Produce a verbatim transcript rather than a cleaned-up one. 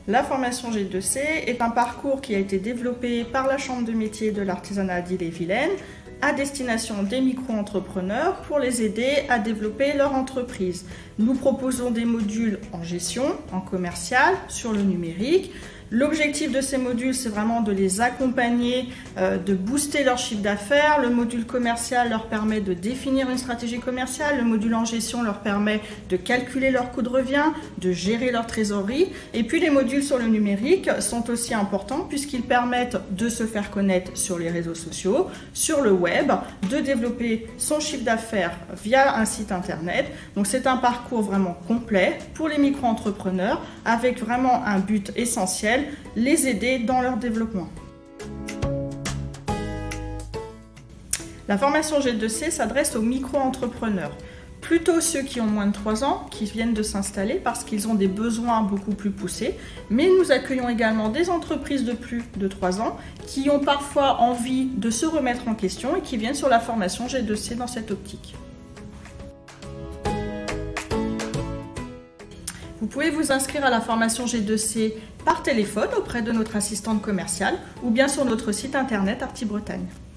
La formation G deux C est un parcours qui a été développé par la Chambre de métiers de l'artisanat d'Ille-et-Vilaine à destination des micro-entrepreneurs pour les aider à développer leur entreprise. Nous proposons des modules en gestion, en commercial, sur le numérique. L'objectif de ces modules, c'est vraiment de les accompagner, euh, de booster leur chiffre d'affaires. Le module commercial leur permet de définir une stratégie commerciale. Le module en gestion leur permet de calculer leur coût de revient, de gérer leur trésorerie. Et puis les modules sur le numérique sont aussi importants puisqu'ils permettent de se faire connaître sur les réseaux sociaux, sur le web, de développer son chiffre d'affaires via un site internet. Donc c'est un parcours vraiment complet pour les micro-entrepreneurs avec vraiment un but essentiel, les aider dans leur développement. La formation G deux C s'adresse aux micro-entrepreneurs, plutôt ceux qui ont moins de trois ans, qui viennent de s'installer parce qu'ils ont des besoins beaucoup plus poussés, mais nous accueillons également des entreprises de plus de trois ans qui ont parfois envie de se remettre en question et qui viennent sur la formation G deux C dans cette optique. Vous pouvez vous inscrire à la formation G deux C par téléphone auprès de notre assistante commerciale ou bien sur notre site internet Arti Bretagne.